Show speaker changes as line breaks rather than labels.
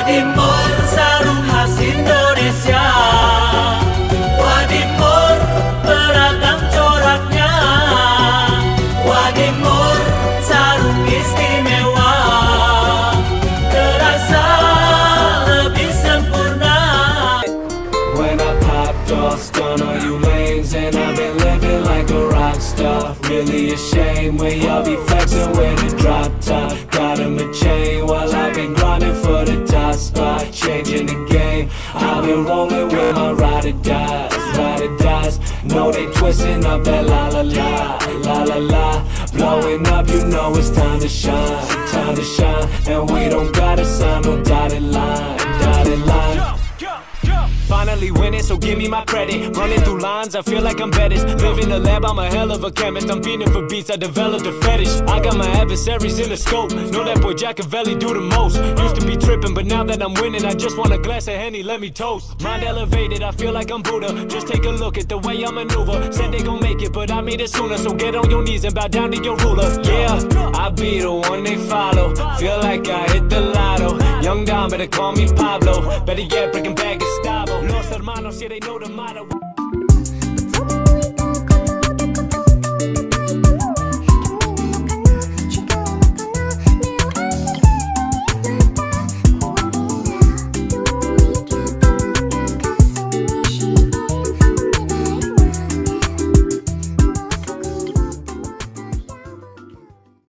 Wadimor sarung khas Indonesia, Wadimor beragam coraknya, Wadimor sarung istimewa, terasa lebih sempurna.
When I popped off, stun all you lanes, and I've been living like a rock star. Really ashamed when y'all be flexing with a drop top. Got him a chain while I've been grinding for the top spot. Changing the game, I've been rolling with my ride or dies, ride or dies. Know they twisting up that la la la, la la la. Blowing up, you know it's time to shine, time to shine. And we don't gotta sign no dotted line, dotted line. Finally winning, so give me my credit. Running through lines, I feel like I'm Bettis. Live in the lab, I'm a hell of a chemist. I'm fiending for beats, I developed a fetish. I got my adversaries in the scope. Know that boy Jackavelli do the most. Used to be tripping, but now that I'm winning, I just want a glass of Henny, let me toast. Mind elevated, I feel like I'm Buddha. Just take a look at the way I maneuver. Said they gon' make it, but I made it sooner. So get on your knees and bow down to your ruler. Yeah, I be the one they follow. Feel like I hit the lotto. Young Don, better call me Pablo. Better get breaking bad Gustavo. Los hermanos, yeah, they know the motto.